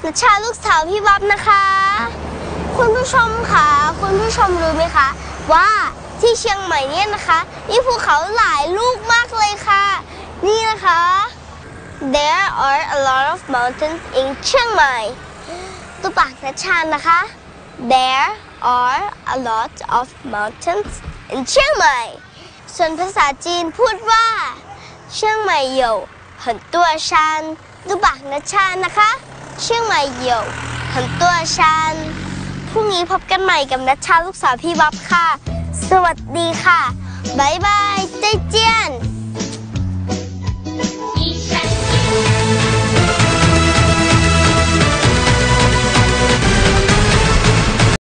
นัชชาลูกสาวพี่บ๊อบนะคะคุณผู้ชมค่ะคุณผู้ชมรู้ไหมคะว่าที่เชียงใหม่เนี่ยนะคะมีภูเขาหลายลูกมากเลยค่ะนี่นะคะ There are a lot of mountains in เชียงใหม่ตัวปากนัชชานะคะ There are a lot of mountains in เชียงใหม่ส่วนภาษาจีนพูดว่าเชียงใหม่有很多山ตัวปากนัชชานะคะเชียงใหม่有很多山พรุ่งนี้พบกันใหม่กับนัชชาลูกสาวพี่บ๊อบค่ะสวัสดีค่ะบ๊ายบาย再见